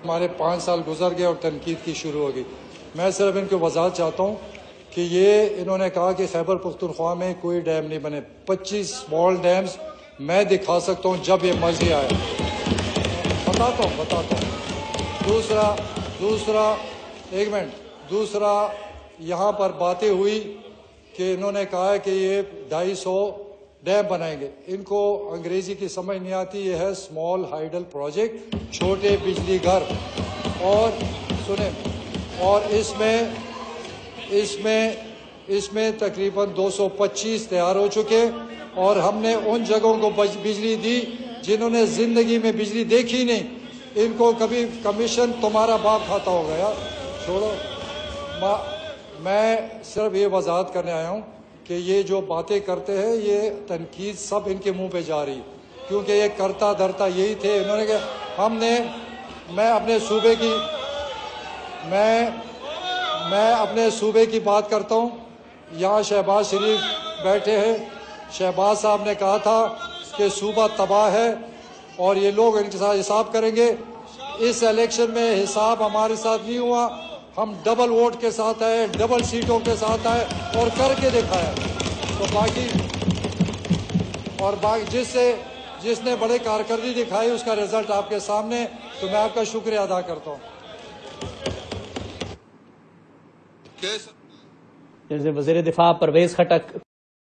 ہمارے 5 سال گزر گئے اور تنقید کی شروع ہو گئی. میں صرف ان کو وضاحت چاہتا ہوں کہ یہ انہوں نے کہا کہ خیبر پختونخوا میں کوئی ڈیم نہیں بنے. 25 اسمال ڈیمز میں دکھا سکتا ہوں جب یہ مرضی آئے. بتاتا ہوں. دوسرا ایک منٹ. دوسرا یہاں پر باتیں ہوئی کہ انہوں نے کہا ہے کہ یہ 250 ڈیم بنائیں گے. ان کو انگریزی کی سمجھ نہیں آتی. یہ ہے اسمال ہائیڈل پروجیکٹ, چھوٹے بجلی گھر. اور سنیں, اور اس میں تقریباً 225 تیار ہو چکے, اور ہم نے ان جگہوں کو بجلی دی جنہوں نے زندگی میں بجلی دیکھی نہیں. ان کو کبھی کمیشن تمہارا باپ کھاتا ہوگا یار, چھوڑو. میں صرف یہ وضاحت کرنے آیا ہوں کہ یہ جو باتیں کرتے ہیں یہ تنقید سب ان کے منہ پہ جا رہی, کیونکہ یہ کرتا دھرتا یہی تھے. انہوں نے کہا میں اپنے صوبے کی بات کرتا ہوں. یہاں شہباز شریف بیٹھے ہیں. شہباز صاحب نے کہا تھا کہ صوبہ تباہ ہے اور یہ لوگ ان کے ساتھ حساب کریں گے. اس الیکشن میں حساب ہمارے ساتھ نہیں ہوا. ہم ڈبل ووٹ کے ساتھ آئے, ڈبل سیٹوں کے ساتھ آئے اور کر کے دکھایا. تو باقی جس نے بڑے کارکردگی دکھائی اس کا رزلٹ آپ کے سامنے. تو میں آپ کا شکریہ ادا کرتا ہوں. وزیر دفاع پرویز خٹک